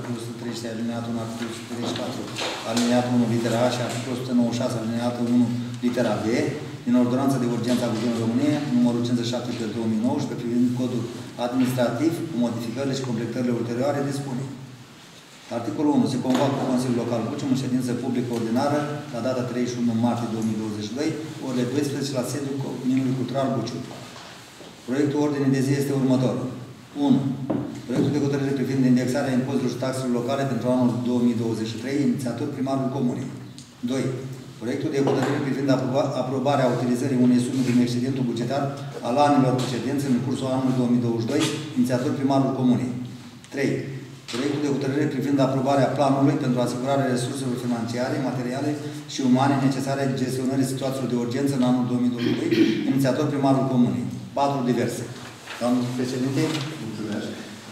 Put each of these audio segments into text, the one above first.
articolul 130 alineatul 1, articolul 134 alineatul 1, litera A și articolul 196 alineatul 1, litera B, din ordonanța de urgență a Guvernului României, numărul 57 pe 2019, privind codul administrativ, cu modificările și completările ulterioare, dispune. Articolul 1. Se convoacă Consiliul Local Bucium în ședință publică ordinară la data 31 martie 2022, orele 12 la sediul Comunului Cultural Bucium. Proiectul ordinii de zi este următorul. 1. Proiectul de hotărâre privind indexarea impozitelor și taxelor locale pentru anul 2023, inițiator primarul Comunei. 2. Proiectul de hotărâre privind aprobarea utilizării unei sume din excedentul bugetar al anilor precedenți în cursul anului 2022, inițiator primarul Comunei. 3. Proiectul de hotărâre privind aprobarea planului pentru asigurarea resurselor financiare, materiale și umane necesare gestionării situațiilor de urgență în anul 2022, inițiator primarul Comunei. 4 diverse. Domnul președinte, mulțumesc.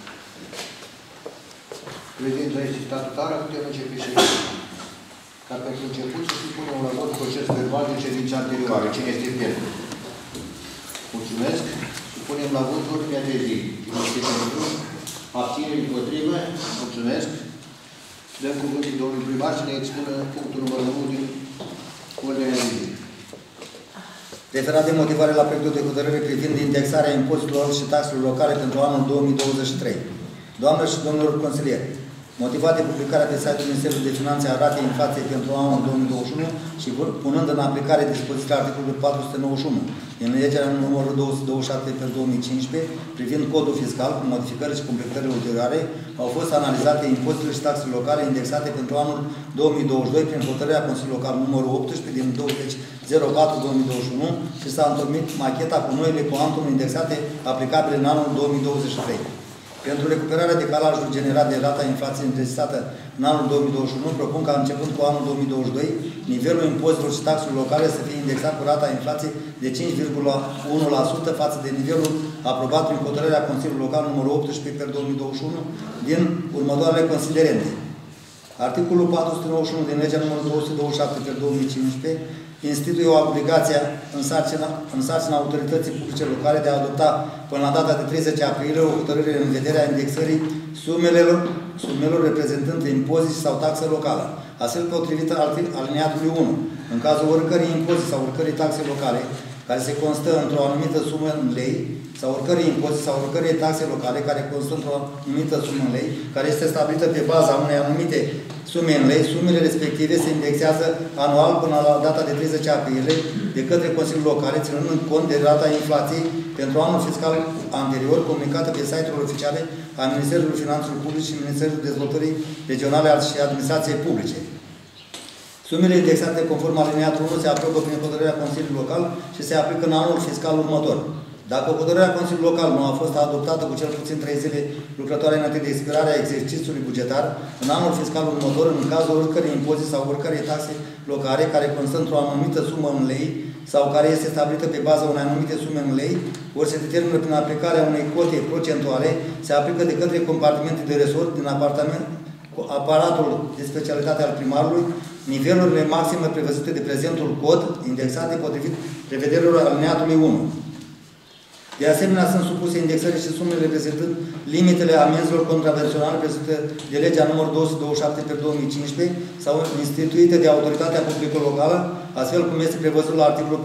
Președința este statutară, putem începe ședința. Ca pentru început să supunem la vot proces verbal de ședința anterioară. Cine este pentru? Mulțumesc. Supunem la vot ordinea de zi. Cine este pentru? Abțineri împotrivă? Mulțumesc. Dăm cuvântul domnului primar să ne expună punctul numărul 1 din ordinea de zi. Referat de motivare la proiectul de hotărâre privind indexarea impozitelor și taxelor locale pentru anul 2023. Doamnelor și domnilor consilieri, motivat de publicarea pe site-ul Ministerului de Finanțe a ratei inflației pentru anul 2021 și punând în aplicare dispozițiile articolului 491 din legea numărul 227 pe 2015 privind codul fiscal cu modificări și completări ulterioare, au fost analizate impozitele și taxele locale indexate pentru anul 2022 prin hotărârea Consiliului Local numărul 18 din 20.04.2021 și s-a întocmit macheta cu noile cuantum indexate aplicabile în anul 2023. Pentru recuperarea decalajului generat de rata inflației înregistrată în anul 2021, propun ca începând cu anul 2022, nivelul impozitelor și taxelor locale să fie indexat cu rata inflației de 5,1% față de nivelul aprobat prin hotărârea Consiliului Local numărul 18 pe 2021 din următoarele considerente. Articolul 491 din legea numărul 227 pe 2015 instituie o obligație în sarcina autorității publice locale de a adopta până la data de 30 aprilie o hotărâre în vederea indexării sumelor reprezentând impozit sau taxă locală. Astfel, potrivit alineatului 1, în cazul oricărei impozit sau oricărei taxe locale, care se constă într-o anumită sumă în lei, sau oricărei impozit sau oricărei taxe locale, care constă într-o anumită sumă în lei, care este stabilită pe baza unei anumite sume în lei, sumele respective se indexează anual până la data de 30 aprilie de către Consiliul Local, ținând cont de rata inflației pentru anul fiscal anterior, comunicată pe site-urile oficiale a Ministerului Finanțelor Publice și Ministerului Dezvoltării Regionale și Administrației Publice. Sumele indexate conform alineatul 1 se aprobă prin hotărârea Consiliului Local și se aplică în anul fiscal următor. Dacă hotărârea Consiliului Local nu a fost adoptată cu cel puțin 3 zile lucrătoare înainte de expirarea exercițiului bugetar, în anul fiscal următor, în cazul oricărei impozit sau oricărei taxe locale care constă într-o anumită sumă în lei sau care este stabilită pe baza unei anumite sume în lei, ori se determină prin aplicarea unei cote procentuale, se aplică de către compartimente de resort din aparatul de specialitate al primarului, nivelurile maxime prevăzute de prezentul cod, indexate potrivit prevederilor alineatului 1. De asemenea, sunt supuse indexării și sumele reprezentând limitele amenzilor contravenționale prevăzute de legea numărul 227 pe 2015 sau instituite de autoritatea publică locală, astfel cum este prevăzut la articolul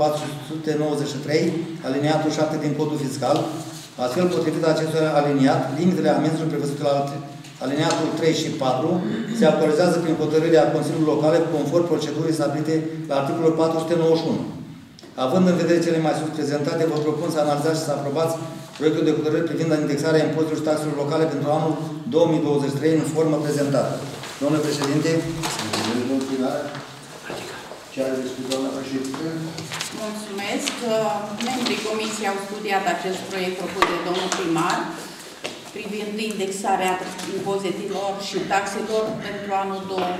493, alineatul 7 din codul fiscal. Astfel, potrivit acestui aliniat, limitele amenzilor prevăzute la alineatul 3 și 4 se actualizează prin hotărârea Consiliului Local conform procedurii stabilite la articolul 491. Având în vedere cele mai sus prezentate, vă propun să analizați și să aprobați proiectul de hotărâre privind indexarea impozitelor și taxelor locale pentru anul 2023 în formă prezentată. Domnule președinte, ce are de spus, doamna președinte? Mulțumesc. Membrii comisiei au studiat acest proiect propus de domnul primar privind indexarea impozitelor și taxelor pentru anul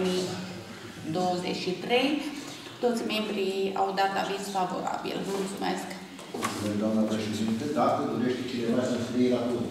2023. Toți membrii au dat aviz favorabil. Mulțumesc. Mulțumesc, doamna președinte. Dacă dorește cineva să înscrie la cuvânt.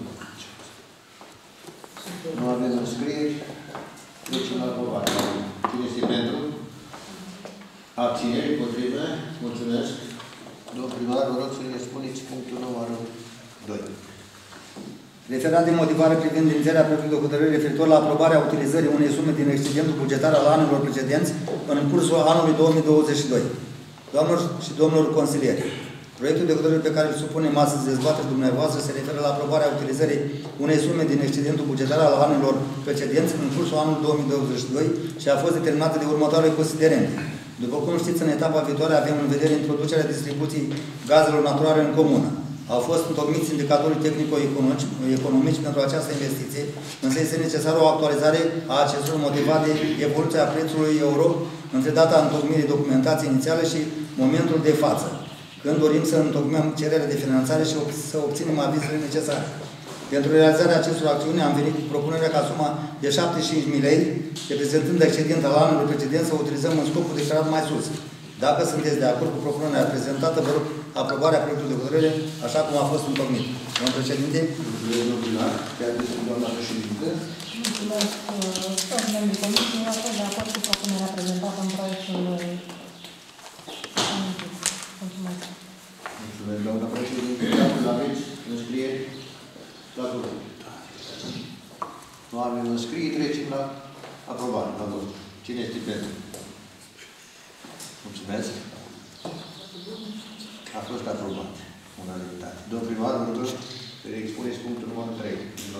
Nu avem înscrieri. Trecem la aprobare. Cine este pentru? Abțineri, împotrivă. Mulțumesc. Domnul primar, vă rog să ne spuneți punctul numărul 2. Referat de motivare privind inițierea proiectului de hotărâre referitor la aprobarea utilizării unei sume din excedentul bugetar al anilor precedenți în cursul anului 2022. Doamnelor și domnilor consilieri, proiectul de hotărâre pe care îl supunem astăzi dezbaterii dumneavoastră se referă la aprobarea utilizării unei sume din excedentul bugetar al anilor precedenți în cursul anului 2022 și a fost determinată de următoarele considerente. După cum știți, în etapa viitoare avem în vedere introducerea distribuției gazelor naturale în comună. Au fost întocmiți indicatorii tehnico-economici pentru această investiție, însă este necesară o actualizare a acestor motivat de evoluția prețului euro între data întocmirii documentației inițiale și momentul de față, când dorim să întocmim cererea de finanțare și să obținem avizele necesare. Pentru realizarea acestor acțiuni am venit cu propunerea ca suma de 75.000 lei, reprezentând excedent al anului precedent, să o utilizăm în scopul declarat mai sus. Dacă sunteți de acord cu propunerea prezentată, vă rog aprobarea proiectului de hotărâre așa cum a fost întocmit. Domnul președinte. Doamna președinte. Mulțumesc, toți membrii comisiei. Eu sunt de acord cu propunerea prezentată în proiectul. Mulțumesc. Mulțumesc, doamna președinte. Dacă aveți înscrieri, dați-o. Nu avem înscrieri, trecem la aprobare. La vot. Cine este pentru? Mulțumesc. A fost aprobat. Unanimitate. Domnul primar, mulțumesc. Să expuneți punctul numărul 3.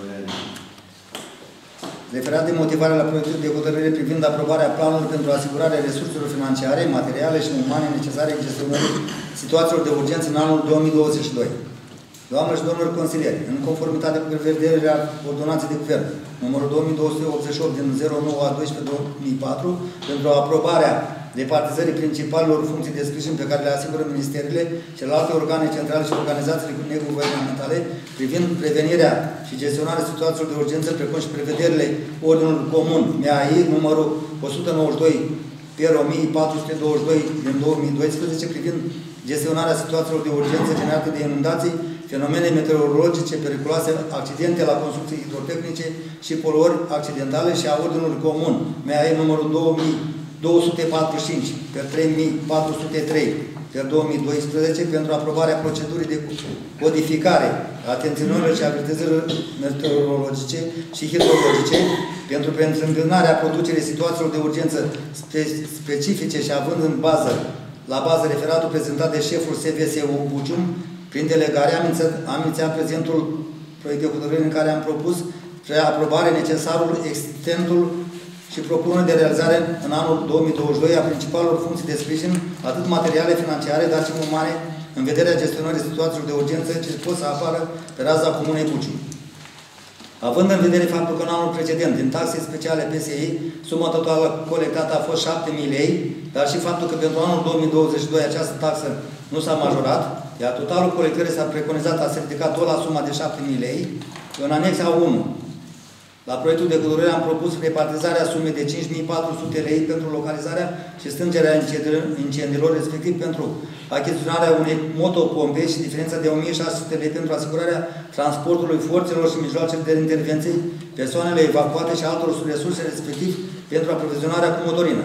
Referat de motivare la proiectul de hotărâre privind aprobarea planului pentru asigurarea resurselor financiare, materiale și umane necesare în gestionării situațiilor de urgență în anul 2022. Doamnelor și domnilor consilieri, în conformitate cu prevederea ordonanței de guvern numărul 2288 din 09/12/2004 pentru aprobarea repartizării principalelor funcții de sprijin pe care le asigură ministerele, celelalte organe centrale și organizațiile neguvernamentale, privind prevenirea și gestionarea situațiilor de urgență, precum și prevederile Ordinului Comun MAI numărul 192/1422 din 2012, privind gestionarea situațiilor de urgență generate de inundații, fenomene meteorologice periculoase, accidente la construcții hidrotehnice și poluări accidentale și a Ordinului Comun MAI numărul 245 pe 3403 pe 2012 pentru aprobarea procedurii de codificare a atenționărilor și avertizărilor meteorologice și hidrologice pentru preîntâmpinarea producerii situațiilor de urgență specifice și având în la bază referatul prezentat de șeful SVSU Bucium, prin delegare am inițiat prezentul proiect de hotărâre în care am propus spre aprobare necesarul extentul și propuneri de realizare în anul 2022 a principalelor funcții de sprijin, atât materiale, financiare, dar și umane, în vederea gestionării situațiilor de urgență ce pot să apară pe raza Comunei Bucium. Având în vedere faptul că în anul precedent, din taxe speciale PSI, suma totală colectată a fost 7.000 lei, dar și faptul că pentru anul 2022 această taxă nu s-a majorat, iar totalul colectării s-a preconizat, a se ridicat tot la suma de 7.000 lei, în anexa 1. La proiectul de hotărâre am propus repartizarea sumei de 5.400 lei pentru localizarea și stângerea incendiilor, respectiv pentru achiziționarea unei motopompe și diferența de 1.600 lei pentru asigurarea transportului forțelor și mijloacele de intervenție, persoanele evacuate și altor resurse, respectiv pentru aprovizionarea cu motorină.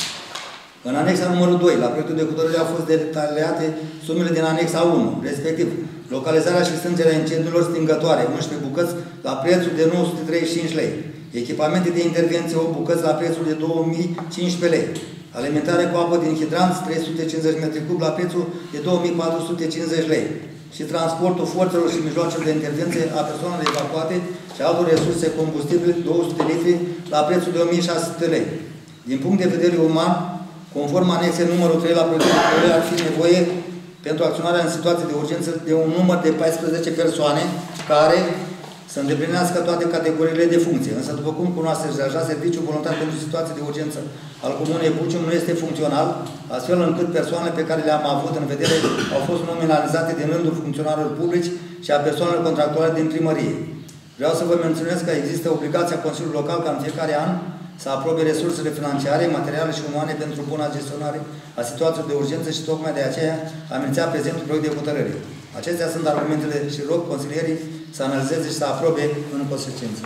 În anexa numărul 2, la proiectul de hotărâre au fost detaliate sumele din anexa 1, respectiv localizarea și stângerea incendiilor stingătoare, 11 bucăți, la prețul de 935 lei. Echipamente de intervenție, 8 bucăți, la prețul de 2015 lei. Alimentare cu apă din hidranți, 350 m3 la prețul de 2450 lei. Și transportul forțelor și mijloacelor de intervenție a persoanelor evacuate și altor resurse combustibile, 200 litri, la prețul de 1600 lei. Din punct de vedere uman, conform anexei numărul 3 la proiectul de hotărâre, ar fi nevoie pentru acționarea în situații de urgență de un număr de 14 persoane care să îndeplinească toate categoriile de funcție. Însă, după cum cunoașteți deja, Serviciul Voluntar pentru Situații de Urgență al Comunei Bucium nu este funcțional, astfel încât persoanele pe care le-am avut în vedere au fost nominalizate din rândul funcționarilor publici și a persoanelor contractuale din primărie. Vreau să vă menționez că există obligația Consiliului Local ca în fiecare an să aprobe resursele financiare, materiale și umane pentru buna gestionare a situațiilor de urgență și tocmai de aceea am inițiat prezentul proiect de hotărâre. Acestea sunt argumentele și rog consilierii să analizeze și să aprobe în consecință.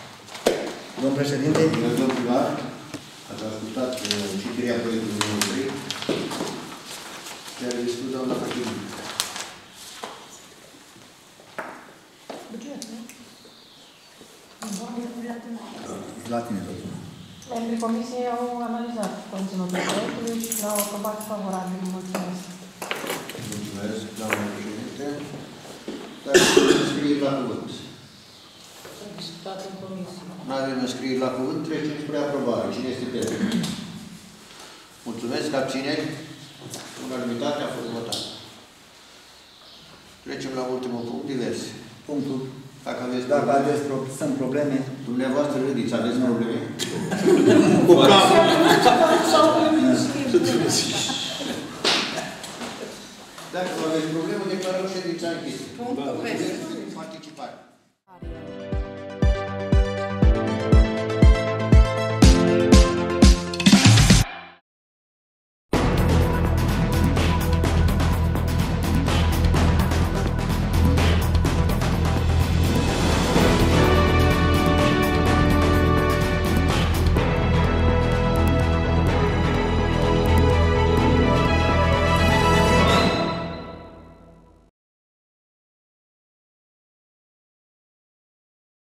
Domnul președinte. Domnul primar, ați ascultat citirea proiectului numărul 3. Care este doamna președinte. Buget, nu? La tine, doctor. Membrii comisiei au analizat conținutul proiectului și l-au aprobat favorabil. Mulțumesc. Mulțumesc, doamna președinte. Dar înscrieri la cuvânt. Discutat în comisie. Nu avem înscrieri la cuvânt, trecem spre aprobare. Cine este pentru? Mulțumesc, abțineri. Unanimitatea a fost votată. Trecem la ultimul punct, diverse. Punctul. Dacă aveți Sunt probleme. Dumneavoastră râdiți, aveți probleme? Dacă nu aveți probleme, declarăm ședința închisă. Punctul verde. Participare.